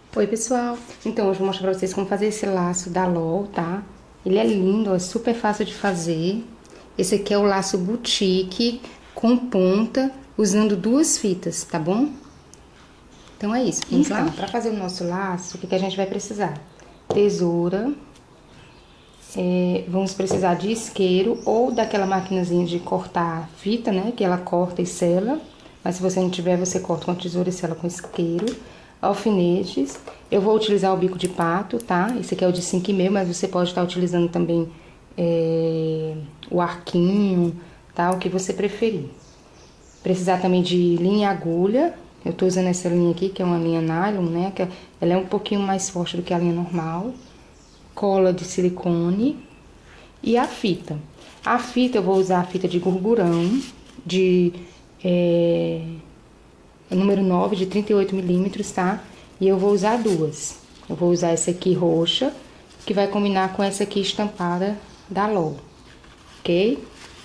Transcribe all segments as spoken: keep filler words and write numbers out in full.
Oi pessoal, então hoje eu vou mostrar pra vocês como fazer esse laço da LOL, tá? Ele é lindo, é super fácil de fazer. Esse aqui é o laço boutique com ponta, usando duas fitas, tá bom? Então é isso, vamos então, lá? Pra fazer o nosso laço, o que, que a gente vai precisar? Tesoura, é, vamos precisar de isqueiro ou daquela maquinazinha de cortar fita, né? Que ela corta e sela, mas se você não tiver, você corta com a tesoura e sela com isqueiro. Alfinetes, eu vou utilizar o bico de pato, tá? Esse aqui é o de cinco e meio, mas você pode estar utilizando também é, o arquinho, tá? O que você preferir. Precisar também de linha e agulha, eu tô usando essa linha aqui, que é uma linha nylon, né? Que ela é um pouquinho mais forte do que a linha normal. Cola de silicone e a fita. A fita, eu vou usar a fita de gurgurão, de... É, número nove, de trinta e oito milímetros, tá? E eu vou usar duas. Eu vou usar essa aqui roxa, que vai combinar com essa aqui estampada da LOL, ok?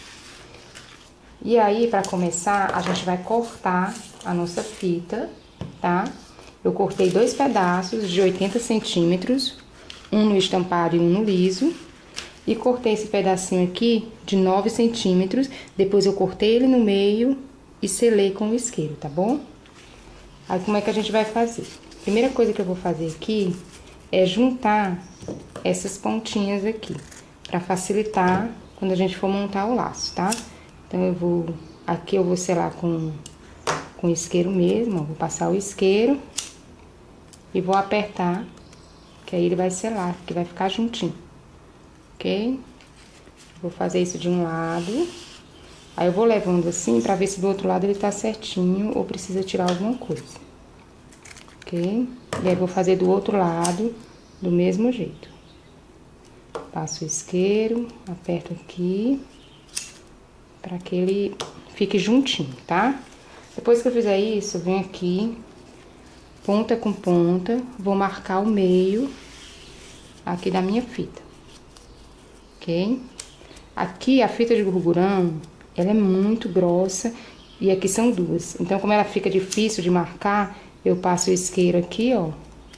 E aí, pra começar, a gente vai cortar a nossa fita, tá? Eu cortei dois pedaços de oitenta centímetros, um no estampado e um no liso. E cortei esse pedacinho aqui de nove centímetros, depois eu cortei ele no meio e selei com o isqueiro, tá bom? Aí, como é que a gente vai fazer? Primeira coisa que eu vou fazer aqui é juntar essas pontinhas aqui, pra facilitar quando a gente for montar o laço, tá? Então, eu vou... Aqui eu vou selar com, com isqueiro mesmo, ó, vou passar o isqueiro e vou apertar, que aí ele vai selar, que vai ficar juntinho, ok? Vou fazer isso de um lado... Aí, eu vou levando assim, pra ver se do outro lado ele tá certinho ou precisa tirar alguma coisa. Ok? E aí, vou fazer do outro lado, do mesmo jeito. Passo o isqueiro, aperto aqui, pra que ele fique juntinho, tá? Depois que eu fizer isso, eu venho aqui, ponta com ponta, vou marcar o meio aqui da minha fita. Ok? Aqui, a fita de gurgurão... Ela é muito grossa e aqui são duas. Então, como ela fica difícil de marcar, eu passo o isqueiro aqui, ó.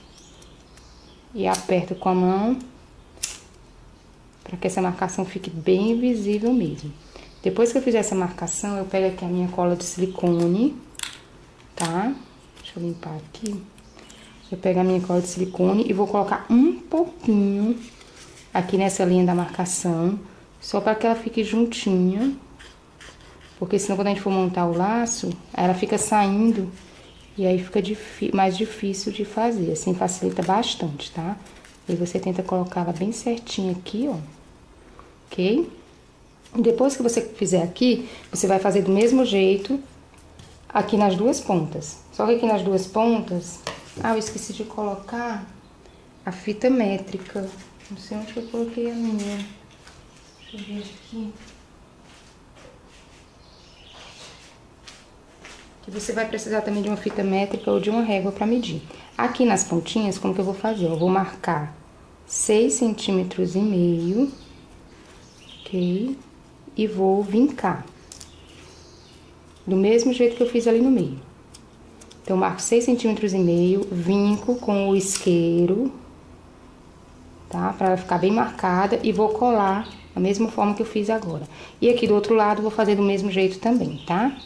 E aperto com a mão, pra que essa marcação fique bem visível mesmo. Depois que eu fizer essa marcação, eu pego aqui a minha cola de silicone, tá? Deixa eu limpar aqui. Eu pego a minha cola de silicone e vou colocar um pouquinho aqui nessa linha da marcação, só pra que ela fique juntinha. Porque senão quando a gente for montar o laço, ela fica saindo e aí fica mais difícil de fazer. Assim facilita bastante, tá? E você tenta colocar ela bem certinha aqui, ó. Ok? Depois que você fizer aqui, você vai fazer do mesmo jeito aqui nas duas pontas. Só que aqui nas duas pontas... Ah, eu esqueci de colocar a fita métrica. Não sei onde que eu coloquei a minha. Deixa eu ver aqui... Que você vai precisar também de uma fita métrica ou de uma régua para medir. Aqui nas pontinhas, como que eu vou fazer? Eu vou marcar seis centímetros e meio, ok? E vou vincar. Do mesmo jeito que eu fiz ali no meio. Então, eu marco seis centímetros e meio, vinco com o isqueiro, tá? Para ela ficar bem marcada e vou colar da mesma forma que eu fiz agora. E aqui do outro lado, vou fazer do mesmo jeito também, tá?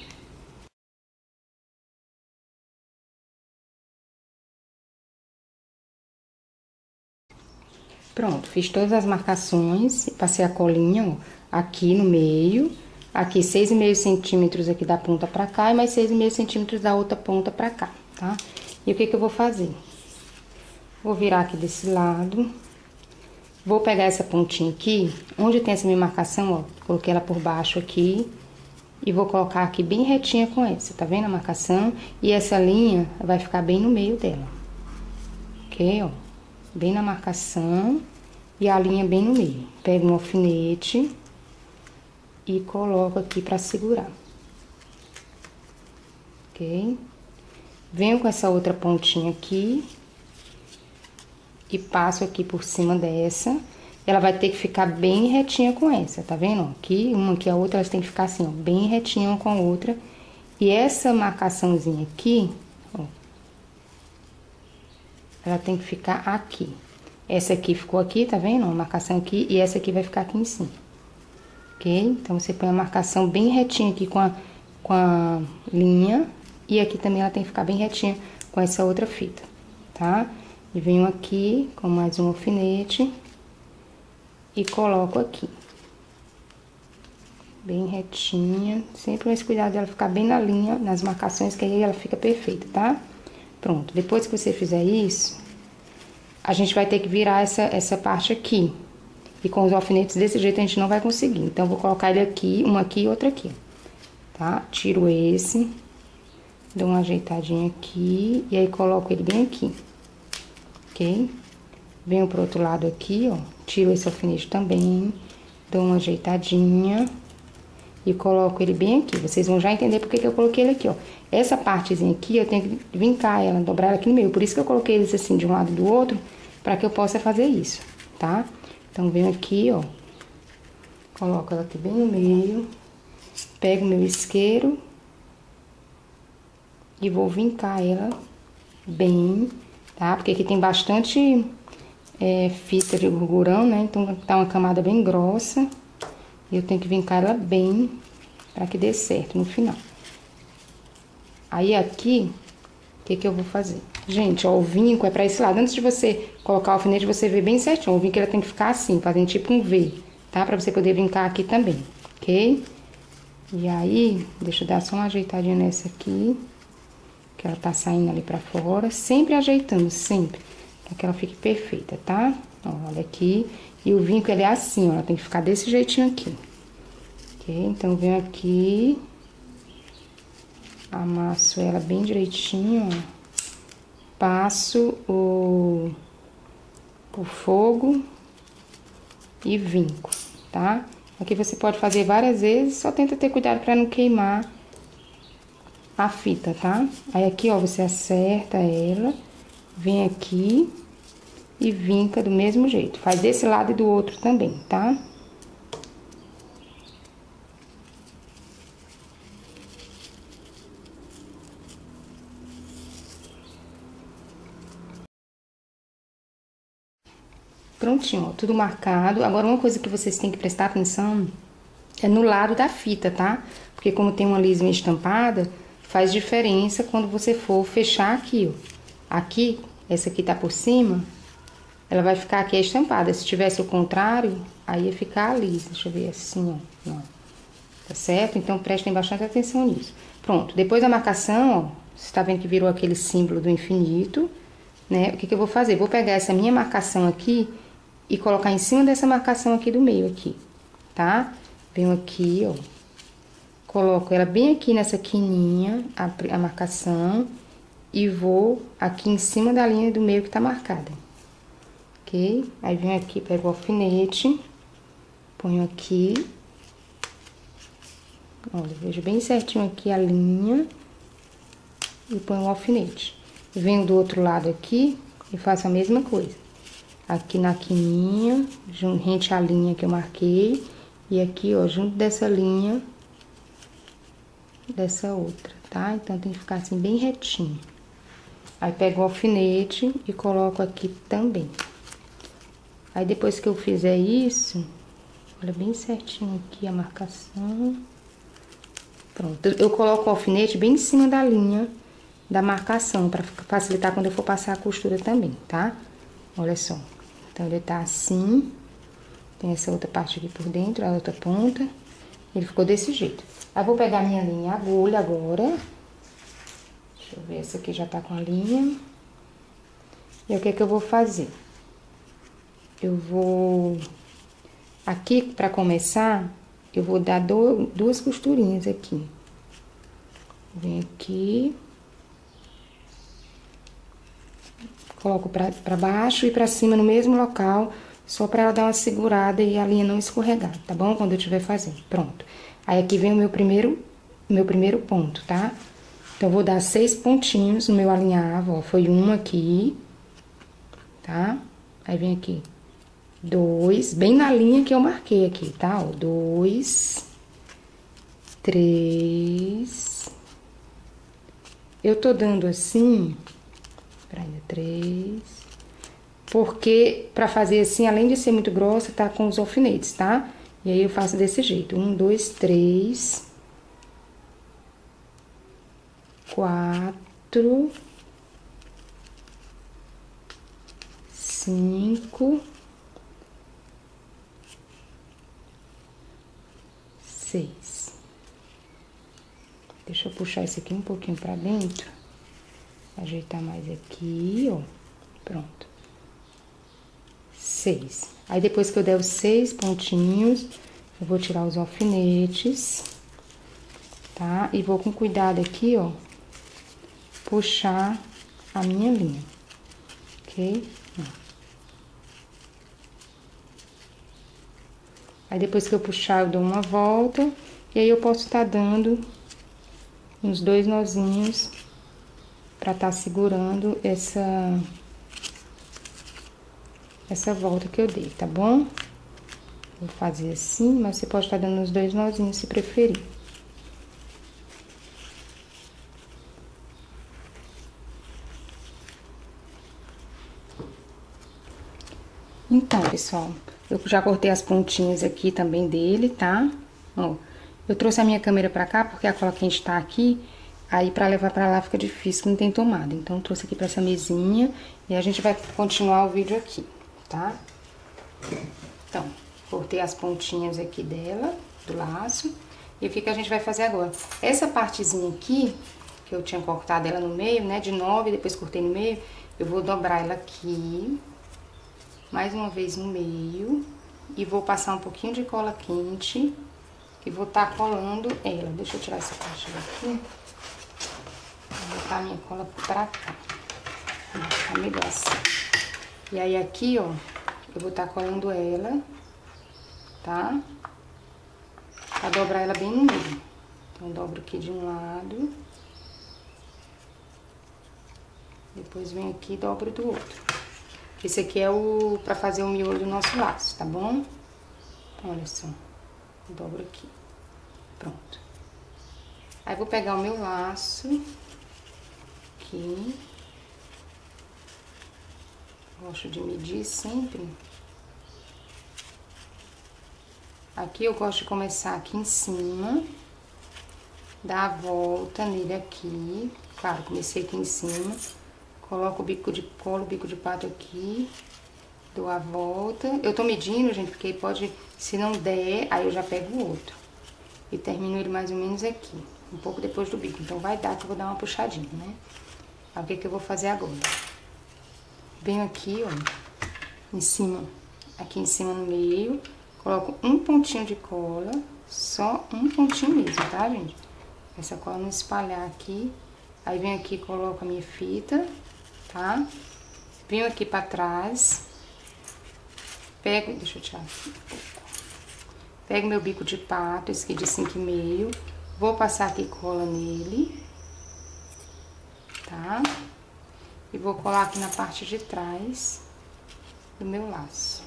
Pronto, fiz todas as marcações, passei a colinha, ó, aqui no meio, aqui seis e meio centímetros aqui da ponta pra cá e mais seis e meio centímetros da outra ponta pra cá, tá? E o que que eu vou fazer? Vou virar aqui desse lado, vou pegar essa pontinha aqui, onde tem essa minha marcação, ó, coloquei ela por baixo aqui e vou colocar aqui bem retinha com essa, tá vendo a marcação? E essa linha vai ficar bem no meio dela, ok, ó? Bem na marcação e a linha bem no meio. Pego um alfinete e coloco aqui pra segurar. Ok? Venho com essa outra pontinha aqui e passo aqui por cima dessa. Ela vai ter que ficar bem retinha com essa, tá vendo? Aqui, uma aqui, a outra, elas têm que ficar assim, ó, bem retinha uma com a outra. E essa marcaçãozinha aqui, ó, ela tem que ficar aqui. Essa aqui ficou aqui, tá vendo? Uma marcação aqui, e essa aqui vai ficar aqui em cima. Ok? Então, você põe a marcação bem retinha aqui com a, com a linha. E aqui também ela tem que ficar bem retinha com essa outra fita, tá? E venho aqui com mais um alfinete e coloco aqui. Bem retinha, sempre com esse cuidado dela ficar bem na linha, nas marcações, que aí ela fica perfeita, tá? Pronto, depois que você fizer isso, a gente vai ter que virar essa, essa parte aqui. E com os alfinetes desse jeito a gente não vai conseguir. Então, eu vou colocar ele aqui, uma aqui e outra aqui, tá? Tiro esse, dou uma ajeitadinha aqui e aí coloco ele bem aqui, ok? Venho pro outro lado aqui, ó, tiro esse alfinete também, dou uma ajeitadinha e coloco ele bem aqui. Vocês vão já entender porque que eu coloquei ele aqui, ó. Essa partezinha aqui eu tenho que vincar ela, dobrar ela aqui no meio. Por isso que eu coloquei eles assim de um lado e do outro, para que eu possa fazer isso, tá? Então, venho aqui, ó, coloco ela aqui bem no meio, pego meu isqueiro e vou vincar ela bem, tá? Porque aqui tem bastante é, fita de gordurão, né? Então, tá uma camada bem grossa e eu tenho que vincar ela bem para que dê certo no final. Aí, aqui, o que que eu vou fazer? Gente, ó, o vinco é pra esse lado. Antes de você colocar o alfinete, você vê bem certinho. O vinco, ele tem que ficar assim, fazendo tipo um V, tá? Pra você poder vincar aqui também, ok? E aí, deixa eu dar só uma ajeitadinha nessa aqui, que ela tá saindo ali pra fora. Sempre ajeitando, sempre, pra que ela fique perfeita, tá? Ó, olha aqui. E o vinco, ele é assim, ó, ela tem que ficar desse jeitinho aqui. Ok? Então, venho aqui, amasso ela bem direitinho, ó. Passo o, o fogo e vinco, tá? Aqui você pode fazer várias vezes, só tenta ter cuidado pra não queimar a fita, tá? Aí aqui, ó, você acerta ela, vem aqui e vinca do mesmo jeito. Faz desse lado e do outro também, tá? Prontinho, ó, tudo marcado. Agora, uma coisa que vocês têm que prestar atenção é no lado da fita, tá? Porque como tem uma lisinha estampada, faz diferença quando você for fechar aqui, ó. Aqui, essa aqui tá por cima, ela vai ficar aqui estampada. Se tivesse o contrário, aí ia ficar lisa. Deixa eu ver assim, ó. Não. Tá certo? Então, prestem bastante atenção nisso. Pronto, depois da marcação, ó, você tá vendo que virou aquele símbolo do infinito, né? O que que eu vou fazer? Vou pegar essa minha marcação aqui e colocar em cima dessa marcação aqui do meio aqui, tá? Venho aqui, ó, coloco ela bem aqui nessa quininha, a, a marcação, e vou aqui em cima da linha do meio que tá marcada, ok? Aí venho aqui, pego o alfinete, ponho aqui, olha, vejo bem certinho aqui a linha e ponho o alfinete. Venho do outro lado aqui e faço a mesma coisa. Aqui na quininha, rente à linha que eu marquei. E aqui, ó, junto dessa linha, dessa outra, tá? Então, tem que ficar assim, bem retinho. Aí, pego o alfinete e coloco aqui também. Aí, depois que eu fizer isso, olha bem certinho aqui a marcação. Pronto, eu coloco o alfinete bem em cima da linha da marcação, pra facilitar quando eu for passar a costura também, tá? Olha só. Então, ele tá assim, tem essa outra parte aqui por dentro, a outra ponta, ele ficou desse jeito. Aí, vou pegar minha linha agulha agora, deixa eu ver, essa aqui já tá com a linha. E o que que eu vou fazer? Eu vou, aqui, pra começar, eu vou dar do, duas costurinhas aqui. Vem aqui. Coloco pra, pra baixo e pra cima no mesmo local, só pra ela dar uma segurada e a linha não escorregar, tá bom? Quando eu estiver fazendo, pronto. Aí, aqui vem o meu primeiro, meu primeiro ponto, tá? Então, eu vou dar seis pontinhos no meu alinhavo, ó, foi um aqui, tá? Aí, vem aqui, dois, bem na linha que eu marquei aqui, tá? Ó, dois, três, eu tô dando assim, Espera ainda, três. Porque, pra fazer assim, além de ser muito grossa, tá com os alfinetes, tá? E aí eu faço desse jeito. Um, dois, três. Quatro. Cinco. Seis. Deixa eu puxar esse aqui um pouquinho pra dentro. Ajeitar mais aqui, ó. Pronto. Seis. Aí, depois que eu der os seis pontinhos, eu vou tirar os alfinetes, tá? E vou com cuidado aqui, ó, puxar a minha linha, ok? Aí, depois que eu puxar, eu dou uma volta, e aí eu posso estar dando uns dois nozinhos pra estar segurando essa... essa volta que eu dei, tá bom? Vou fazer assim, mas você pode estar dando os dois nozinhos se preferir. Então, pessoal, eu já cortei as pontinhas aqui também dele, tá? Ó, eu trouxe a minha câmera pra cá porque a cola quente tá aqui, aí pra levar pra lá fica difícil, que não tem tomada. Então, eu trouxe aqui pra essa mesinha e a gente vai continuar o vídeo aqui, tá? Então, cortei as pontinhas aqui dela, do laço. E o que que a gente vai fazer agora? Essa partezinha aqui, que eu tinha cortado ela no meio, né, de nove, depois cortei no meio, eu vou dobrar ela aqui, mais uma vez no meio, e vou passar um pouquinho de cola quente, e vou estar colando ela. Deixa eu tirar essa parte daqui. Vou botar a minha cola pra cá. Vai ficar melhor assim. E aí aqui, ó, eu vou estar colando ela, tá? Pra dobrar ela bem no meio. Então, dobro aqui de um lado. Depois venho aqui e dobro do outro. Esse aqui é o pra fazer o miolo do nosso laço, tá bom? Então, olha só. Dobro aqui. Pronto. Aí, vou pegar o meu laço. Aqui. Gosto de medir sempre. Aqui eu gosto de começar aqui em cima. Dar a volta nele aqui. Claro, comecei aqui em cima. Coloco o bico de colo, o bico de pato aqui. Dou a volta. Eu tô medindo, gente, porque pode... Se não der, aí eu já pego o outro. E termino ele mais ou menos aqui. Um pouco depois do bico. Então, vai dar que eu vou dar uma puxadinha, né? Aí, o que que eu vou fazer agora? Venho aqui, ó. Em cima. Aqui em cima no meio. Coloco um pontinho de cola. Só um pontinho mesmo, tá, gente? Essa cola não espalhar aqui. Aí, venho aqui e coloco a minha fita, tá? Venho aqui pra trás. Pego... Deixa eu tirar aqui um pouco. Pego meu bico de pato, esse aqui de cinco e meio. Vou passar aqui cola nele. Tá? E vou colar aqui na parte de trás do meu laço.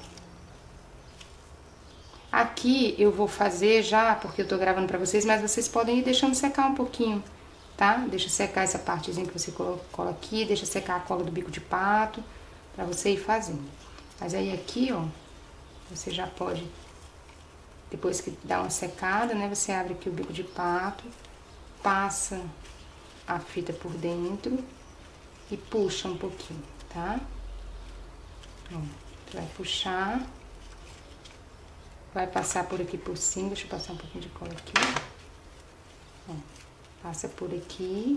Aqui eu vou fazer já, porque eu tô gravando pra vocês, mas vocês podem ir deixando secar um pouquinho, tá? Deixa secar essa partezinha que você cola aqui, deixa secar a cola do bico de pato, pra você ir fazendo. Mas aí aqui, ó, você já pode, depois que dá uma secada, né, você abre aqui o bico de pato, passa a fita por dentro e puxa um pouquinho, tá? Ó, você vai puxar, vai passar por aqui por cima, deixa eu passar um pouquinho de cola aqui. Ó, passa por aqui,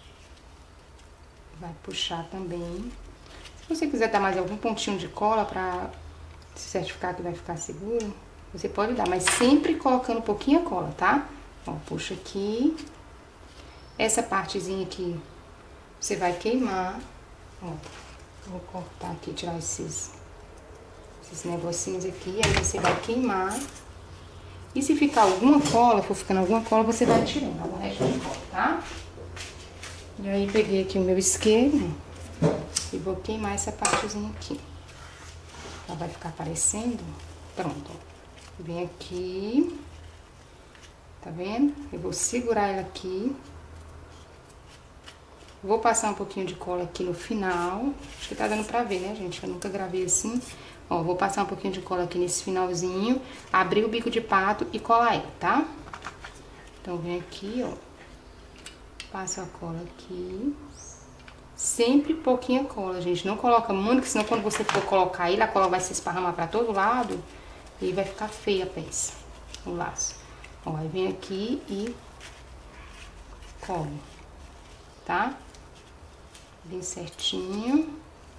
vai puxar também. Se você quiser dar mais algum pontinho de cola pra se certificar que vai ficar seguro, você pode dar, mas sempre colocando um pouquinho a cola, tá? Ó, puxa aqui. Essa partezinha aqui você vai queimar. Ó, vou cortar aqui, tirar esses, esses negocinhos aqui, aí você vai queimar. E se ficar alguma cola, for ficando alguma cola, você vai tirando o resto de cola, tá? E aí, peguei aqui o meu isqueiro e vou queimar essa partezinha aqui. Ela vai ficar aparecendo. Pronto, ó. Vem aqui, tá vendo? Eu vou segurar ela aqui. Vou passar um pouquinho de cola aqui no final. Acho que tá dando pra ver, né, gente? Eu nunca gravei assim. Ó, vou passar um pouquinho de cola aqui nesse finalzinho, abrir o bico de pato e colar ele, tá? Então, vem aqui, ó. Passo a cola aqui. Sempre pouquinha cola, gente. Não coloca muito, porque senão quando você for colocar ele, a cola vai se esparramar pra todo lado e vai ficar feia a peça, o laço. Ó, aí vem aqui e colo, tá? Bem certinho.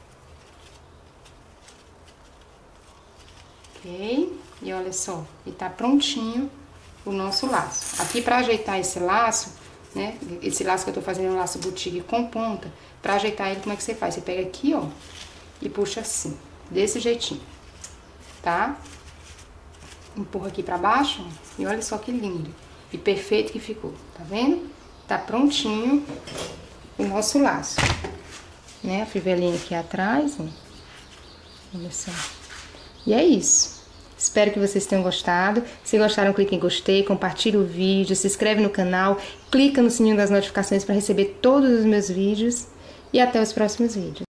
Ok? E olha só, e tá prontinho o nosso laço. Aqui pra ajeitar esse laço, né? Esse laço que eu tô fazendo é um laço boutique com ponta. Pra ajeitar ele, como é que você faz? Você pega aqui, ó, e puxa assim, desse jeitinho, tá? Empurra aqui pra baixo, ó, e olha só que lindo e perfeito que ficou, tá vendo? Tá prontinho o nosso laço, né? A fivelinha aqui atrás, ó. Olha só. E é isso. Espero que vocês tenham gostado. Se gostaram, clique em gostei, compartilhe o vídeo, se inscreve no canal, clica no sininho das notificações para receber todos os meus vídeos e até os próximos vídeos.